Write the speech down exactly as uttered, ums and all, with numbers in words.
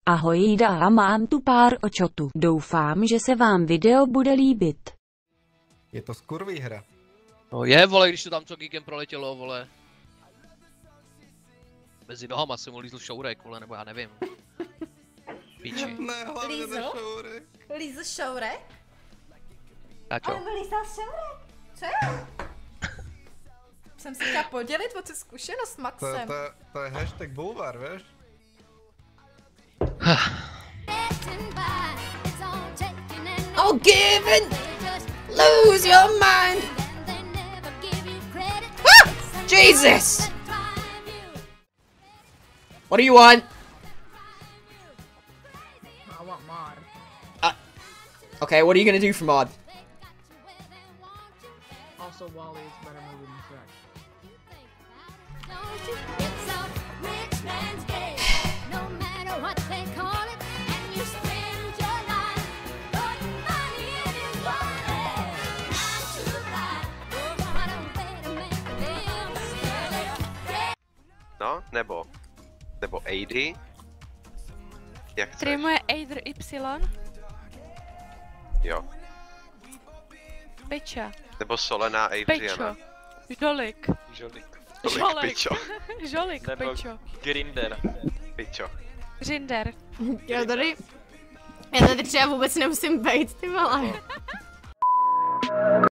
Ahoj Jída, a mám tu pár očotů. Doufám, že se vám video bude líbit. Je to skurvý hra. No je, vole, když to tam co geekem proletělo, vole. Mezi nohama se mu lízl šourek, vole, nebo já nevím. Píči. Ne, hlavně ten šourek. Lízl šourek? A čo? Ale vylízal šourek. Co je? Jsem si chtěla podělit o tu zkušenost s To, Maxem. to, to je hashtag bulvar, víš? Oh, give and lose your mind. Ah! Jesus! What do you want? I want more. Uh, okay, what are you gonna do for mod? Also, Wally is better movie than Shrek. No, nebo, nebo A D. Jak chceš? Streamuje Eider Y. Jo. Peča. Nebo Solena Adriana. Pečo. Žolik. Žolik. Tolik pičo. Žolik, Nebo pečo. Grinder. Pičo. Grinder. Já tady... Já tady třeba vůbec nemusím bejt, ty vole.